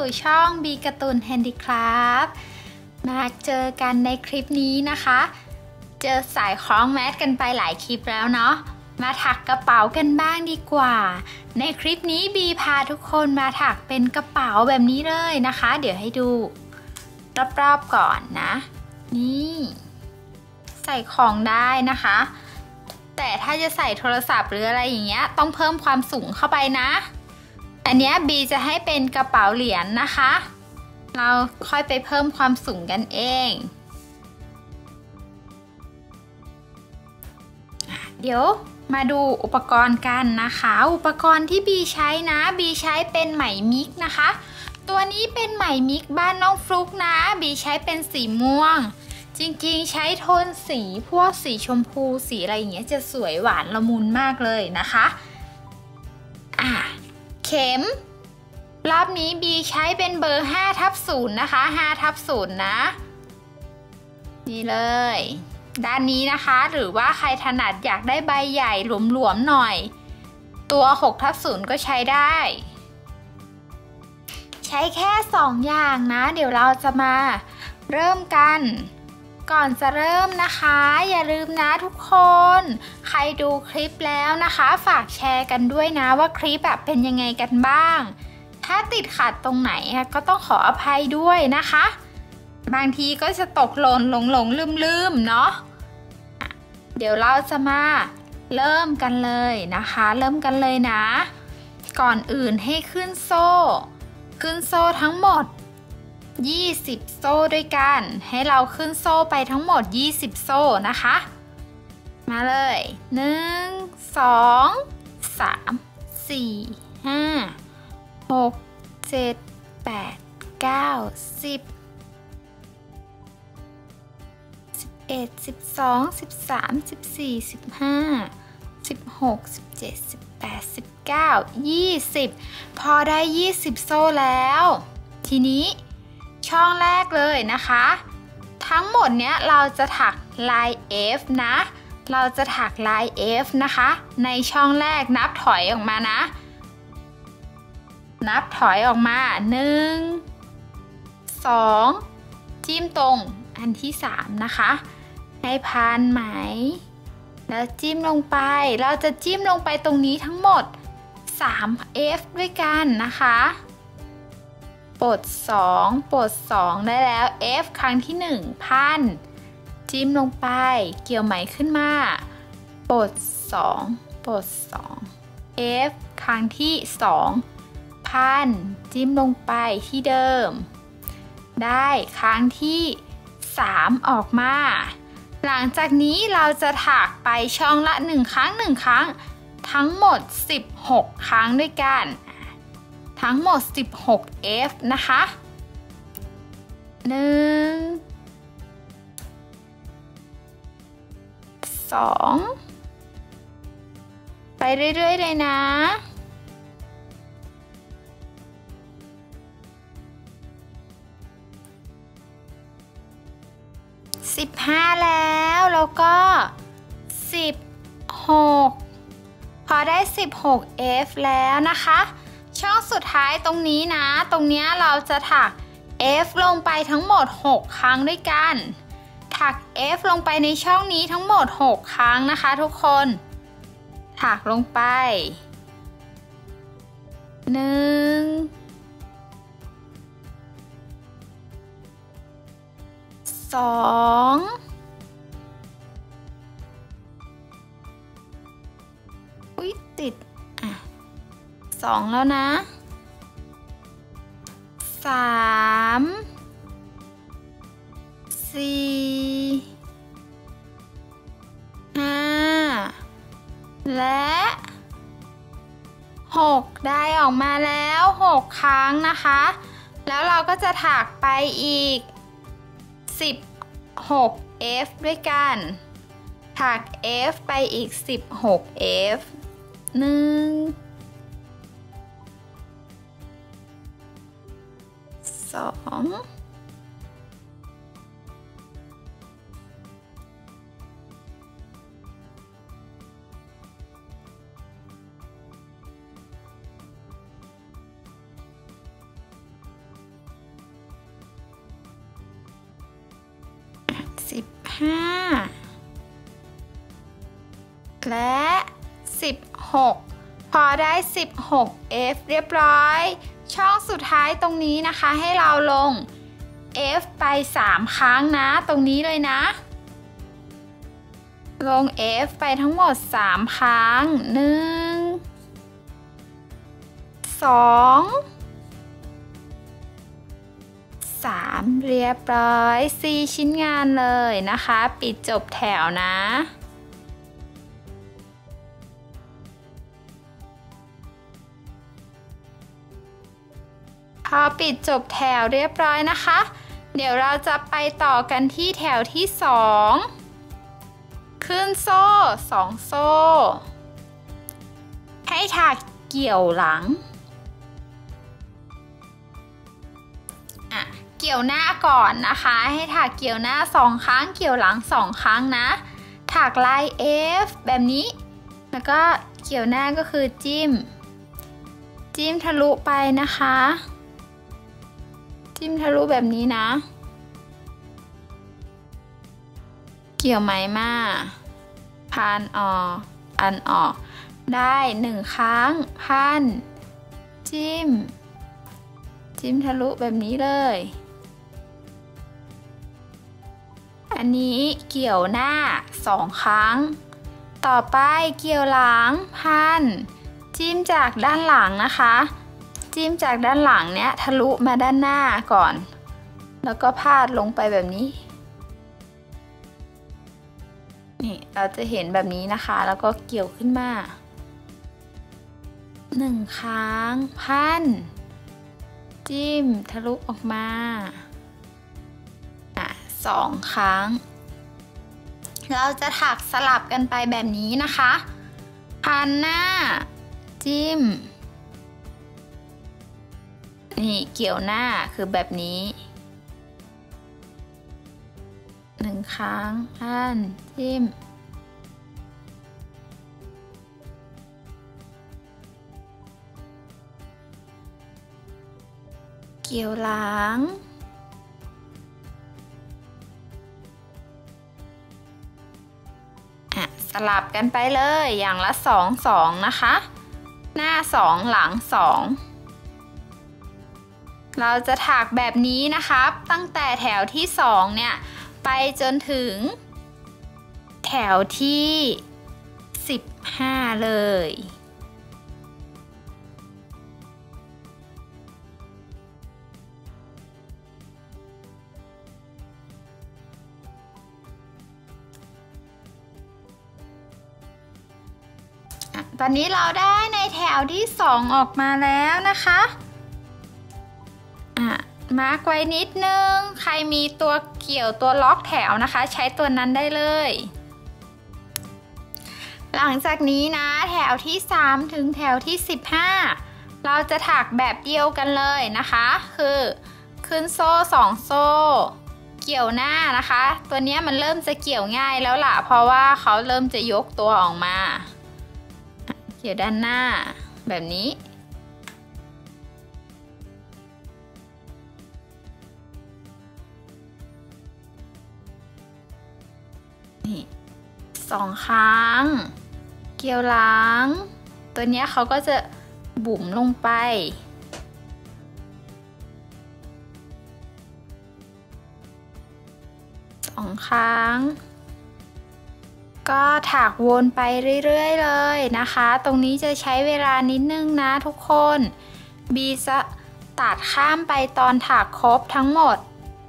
ช่องบีการ์ตูนแฮนดี้คราฟต์มาเจอกันในคลิปนี้นะคะเจอสายคล้องแมสกันไปหลายคลิปแล้วเนาะมาถักกระเป๋ากันบ้างดีกว่าในคลิปนี้บีพาทุกคนมาถักเป็นกระเป๋าแบบนี้เลยนะคะเดี๋ยวให้ดูรอบๆก่อนนะนี่ใส่ของได้นะคะแต่ถ้าจะใส่โทรศัพท์หรืออะไรอย่างเงี้ยต้องเพิ่มความสูงเข้าไปนะอันนี้บีจะให้เป็นกระเป๋าเหรียญนะคะเราค่อยไปเพิ่มความสูงกันเองเดี๋ยวมาดูอุปกรณ์กันนะคะอุปกรณ์ที่บีใช้นะบีใช้เป็นไหมมิกนะคะตัวนี้เป็นไหมมิกบ้านน้องฟลุกนะบีใช้เป็นสีม่วงจริงๆใช้โทนสีพวกสีชมพูสีอะไรอย่างเงี้ยจะสวยหวานละมุนมากเลยนะคะเข็มรอบนี้บีใช้เป็นเบอร์5/0นะคะ5/0นะนี่เลยด้านนี้นะคะหรือว่าใครถนัดอยากได้ใบใหญ่หลวมๆหน่อยตัว6/0ก็ใช้ได้ใช้แค่2อย่างนะเดี๋ยวเราจะมาเริ่มกันก่อนจะเริ่มนะคะอย่าลืมนะทุกคนใครดูคลิปแล้วนะคะฝากแชร์กันด้วยนะว่าคลิปแบบเป็นยังไงกันบ้างถ้าติดขัดตรงไหนก็ต้องขออภัยด้วยนะคะบางทีก็จะตกหล่นหลงลืมเนาะเดี๋ยวเราจะมาเริ่มกันเลยนะคะเริ่มกันเลยนะก่อนอื่นให้ขึ้นโซ่ทั้งหมด20โซ่ด้วยกันให้เราขึ้นโซ่ไปทั้งหมด20โซ่นะคะมาเลย1 2 3 4 5 6 7 8 9 10 11 12 13 14 15 16 17 18 19 20พอได้20โซ่แล้วทีนี้ช่องแรกเลยนะคะทั้งหมดเนี้ยเราจะถักลาย F นะเราจะถักลาย F นะคะในช่องแรกนับถอยออกมานะนับถอยออกมา1 2จิ้มตรงอันที่3นะคะให้พันไหมแล้วจิ้มลงไปเราจะจิ้มลงไปตรงนี้ทั้งหมด3 F ด้วยกันนะคะปลด2ได้แล้ว F ครั้งที่1พันจิ้มลงไปเกี่ยวไหมขึ้นมาปลด2 F ครั้งที่2พันจิ้มลงไปที่เดิมได้ครั้งที่3ออกมาหลังจากนี้เราจะถักไปช่องละ1 ครั้งทั้งหมด16ครั้งด้วยกันทั้งหมด16 F นะคะ1 2ไปเรื่อยๆเลยนะ15แล้วก็16พอได้16 F แล้วนะคะช่องสุดท้ายตรงนี้นะตรงนี้เราจะถัก F ลงไปทั้งหมด6ครั้งด้วยกันถัก F ลงไปในช่องนี้ทั้งหมด6ครั้งนะคะทุกคนถักลงไป1 2ติด2แล้วนะ3 4 5และ6ได้ออกมาแล้ว6ครั้งนะคะแล้วเราก็จะถักไปอีก16 F ด้วยกันถัก F ไปอีก16 F 1 2 15และ16พอได้ 16F เรียบร้อยช่องสุดท้ายตรงนี้นะคะให้เราลง F ไป3ครั้งนะตรงนี้เลยนะลง F ไปทั้งหมด3ครั้ง1 2 3เรียบร้อย4ชิ้นงานเลยนะคะปิดจบแถวนะพอปิดจบแถวเรียบร้อยนะคะเดี๋ยวเราจะไปต่อกันที่แถวที่2ขึ้นโซ่2โซ่ให้ถักเกี่ยวหลังเกี่ยวหน้าก่อนนะคะให้ถักเกี่ยวหน้า2ครั้งเกี่ยวหลัง2ครั้งนะถักลาย F แบบนี้แล้วก็เกี่ยวหน้าก็คือจิ้มทะลุไปนะคะจิ้มทะลุแบบนี้นะเกี่ยวไหมมาพันออกอันออกได้1ครั้งพันจิ้มทะลุแบบนี้เลยอันนี้เกี่ยวหน้า2ครั้งต่อไปเกี่ยวหลังพันจิ้มจากด้านหลังนะคะจิ้มจากด้านหลังเนี้ยทะลุมาด้านหน้าก่อนแล้วก็พาดลงไปแบบนี้นี่เราจะเห็นแบบนี้นะคะแล้วก็เกี่ยวขึ้นมา1ครั้งพันจิ้มทะลุออกมา2ครั้งเราจะถักสลับกันไปแบบนี้นะคะพันหน้าจิ้มนี่เกี่ยวหน้าคือแบบนี้1ครั้งพันจิ้มเกี่ยวหลังสลับกันไปเลยอย่างละ2นะคะหน้า2หลัง2เราจะถักแบบนี้นะคะตั้งแต่แถวที่2เนี่ยไปจนถึงแถวที่15เลยตอนนี้เราได้ในแถวที่2ออกมาแล้วนะคะมาร์กไว้นิดนึงใครมีตัวเกี่ยวตัวล็อกแถวนะคะใช้ตัวนั้นได้เลยหลังจากนี้นะแถวที่3ถึงแถวที่15เราจะถักแบบเดียวกันเลยนะคะคือขึ้นโซ่2โซ่เกี่ยวหน้านะคะตัวนี้มันเริ่มจะเกี่ยวง่ายแล้วล่ะเพราะว่าเขาเริ่มจะยกตัวออกมาเกี่ยวด้านหน้าแบบนี้นี่2ครั้งเกี่ยวหลังตัวนี้เขาก็จะบุ๋มลงไป2ครั้งก็ถักวนไปเรื่อยๆเลยนะคะตรงนี้จะใช้เวลานิดนึงนะทุกคนบีจะตัดข้ามไปตอนถักครบทั้งหมด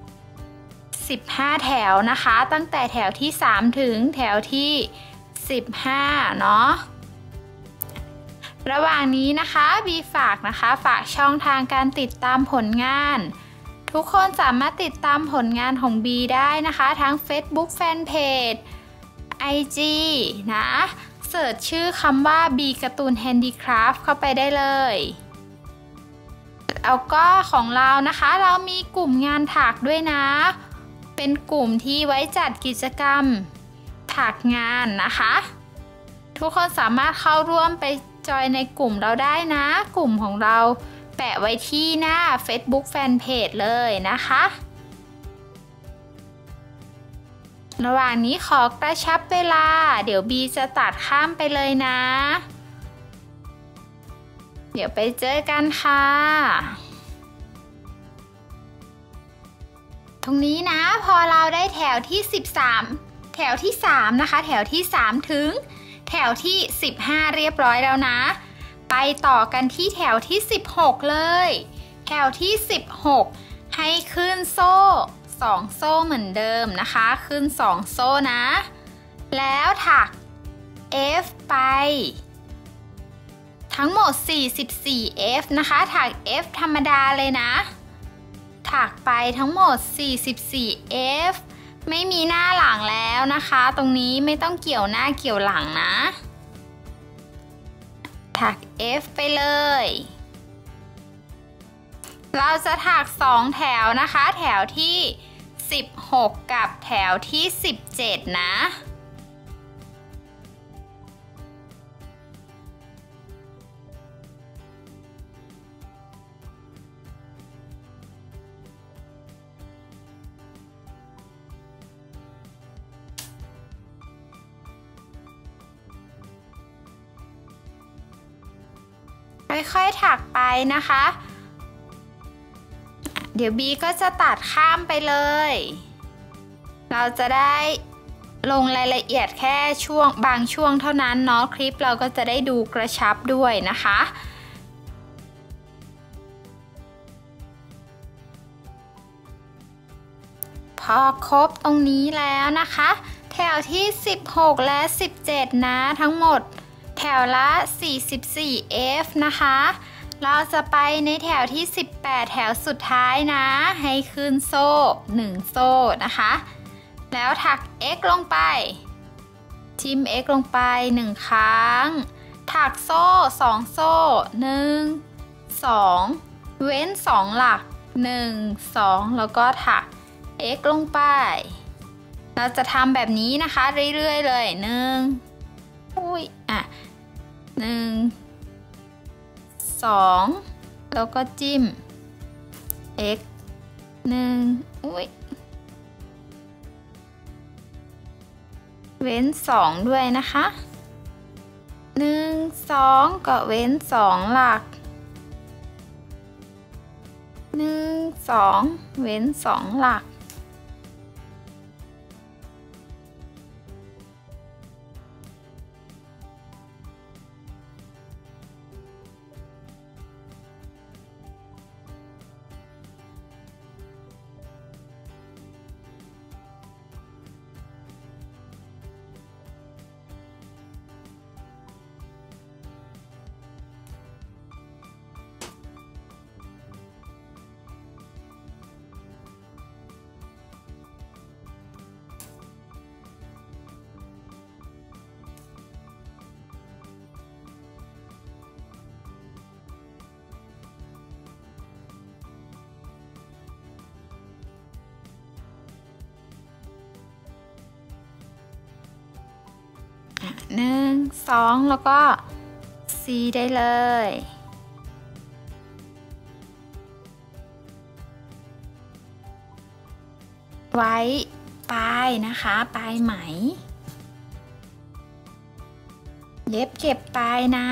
15แถวนะคะตั้งแต่แถวที่3ถึงแถวที่15เนาะระหว่างนี้นะคะบีฝากช่องทางการติดตามผลงานทุกคนสามารถติดตามผลงานของบีได้นะคะทั้ง Facebook Fanpage IG นะเสิร์ชชื่อคำว่า B การ์ตูนแฮนดี้คราฟต์เข้าไปได้เลยแล้วก็ของเรานะคะเรามีกลุ่มงานถักด้วยนะเป็นกลุ่มที่ไว้จัดกิจกรรมถักงานนะคะทุกคนสามารถเข้าร่วมไปจอยในกลุ่มเราได้นะกลุ่มของเราแปะไว้ที่หน้า Facebook Fanpage เลยนะคะระหว่างนี้ขอกระชับเวลาเดี๋ยวบีจะตัดข้ามไปเลยนะเดี๋ยวไปเจอกันค่ะตรงนี้นะพอเราได้แถวที่13แถวที่3นะคะแถวที่3ถึงแถวที่15เรียบร้อยแล้วนะไปต่อกันที่แถวที่16เลยแถวที่16ให้ขึ้นโซ่2โซ่เหมือนเดิมนะคะขึ้น2โซ่นะแล้วถัก F ไปทั้งหมด44 F นะคะถัก F ธรรมดาเลยนะถักไปทั้งหมด44 F ไม่มีหน้าหลังแล้วนะคะตรงนี้ไม่ต้องเกี่ยวหน้าเกี่ยวหลังนะถัก F ไปเลยเราจะถัก2แถวนะคะแถวที่16กับแถวที่17นะค่อยๆถักไปนะคะเดี๋ยวบีก็จะตัดข้ามไปเลยเราจะได้ลงรายละเอียดแค่บางช่วงเท่านั้นเนาะคลิปเราก็จะได้ดูกระชับด้วยนะคะพอครบตรงนี้แล้วนะคะแถวที่16และ17นะทั้งหมดแถวละ44 F นะคะเราจะไปในแถวที่18แถวสุดท้ายนะให้ขึ้นโซ่1โซ่นะคะแล้วถัก X ลงไปจิ้ม X ลงไป1ครั้งถักโซ่2โซ่1 2เว้น2หลัก1 2แล้วก็ถัก X ลงไปเราจะทำแบบนี้นะคะเรื่อยๆเลย2แล้วก็จิ้ม x เว้น2ด้วยนะคะ2ก็เว้น2หลัก2เว้น2หลัก2แล้วก็ C ได้เลยไว้ปลายนะคะปลายไหมเย็บเก็บปลายนะ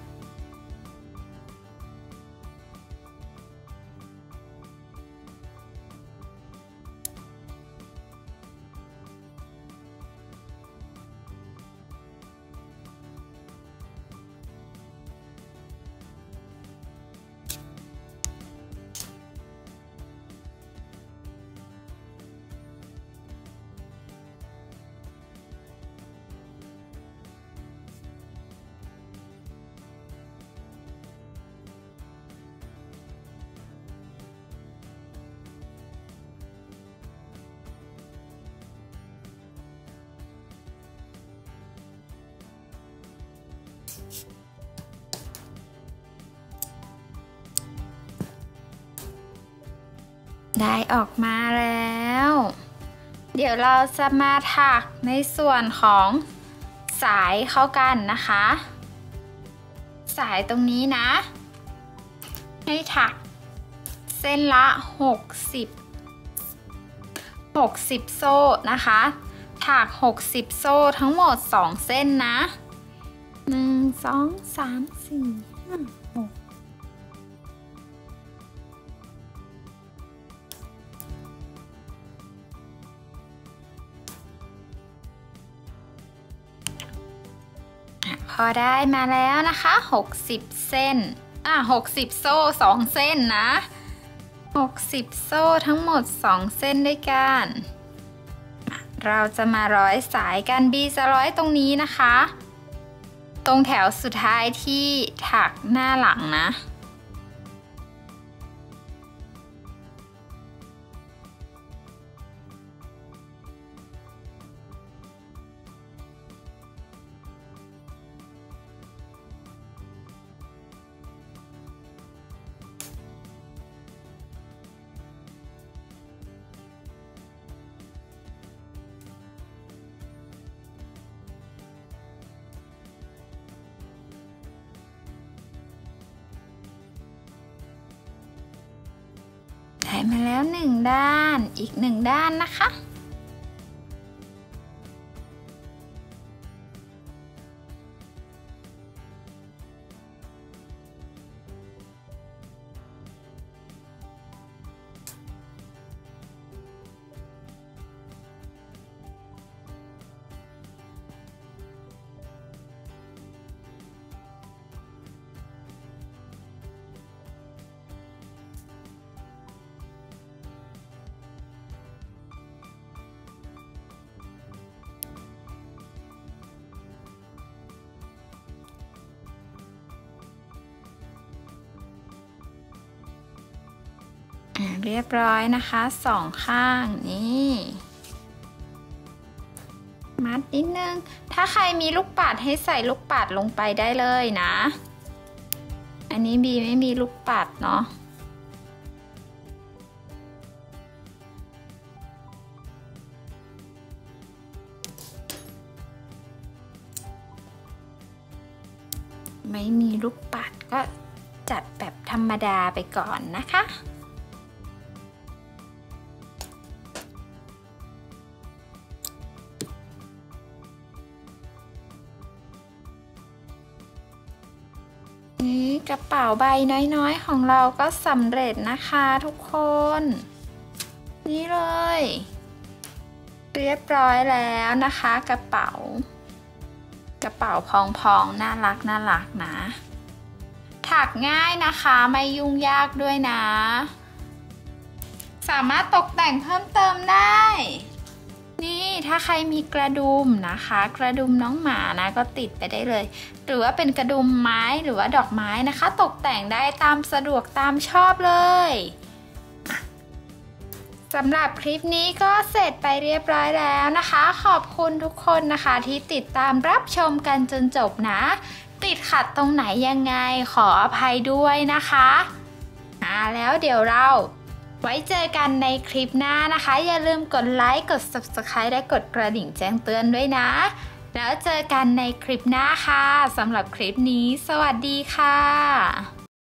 ได้ออกมาแล้วเดี๋ยวเราจะมาถักในส่วนของสายเข้ากันนะคะสายตรงนี้นะให้ถักเส้นละ60โซ่นะคะถัก60โซ่ทั้งหมด2เส้นนะ1 2 3 4 5 6พอได้มาแล้วนะคะ60เส้น60โซ่2เส้นนะ60โซ่ทั้งหมด2เส้นด้วยกันเราจะมาร้อยสายกันบีจะร้อยตรงนี้นะคะตรงแถวสุดท้ายที่ถักหน้าหลังนะได้มาแล้ว1ด้านอีก1ด้านนะคะเรียบร้อยนะคะ2ข้างนี่มัดนิดนึงถ้าใครมีลูกปัดให้ใส่ลูกปัดลงไปได้เลยนะอันนี้บีไม่มีลูกปัดเนาะไม่มีลูกปัดก็จัดแบบธรรมดาไปก่อนนะคะกระเป๋าใบน้อยๆของเราก็สำเร็จนะคะทุกคนนี่เลยเรียบร้อยแล้วนะคะกระเป๋าพองๆน่ารักนะถักง่ายนะคะไม่ยุ่งยากด้วยนะสามารถตกแต่งเพิ่มเติมได้นี่ถ้าใครมีกระดุมนะคะกระดุมน้องหมานะก็ติดไปได้เลยหรือว่าเป็นกระดุมไม้หรือว่าดอกไม้นะคะตกแต่งได้ตามสะดวกตามชอบเลยสำหรับคลิปนี้ก็เสร็จไปเรียบร้อยแล้วนะคะขอบคุณทุกคนนะคะที่ติดตามรับชมกันจนจบนะติดขัดตรงไหนยังไงขออภัยด้วยนะคะแล้วเดี๋ยวเราไว้เจอกันในคลิปหน้านะคะอย่าลืมกดไลค์กด Subscribe และกดกระดิ่งแจ้งเตือนด้วยนะแล้วเจอกันในคลิปหน้าค่ะสำหรับคลิปนี้สวัสดีค่ะ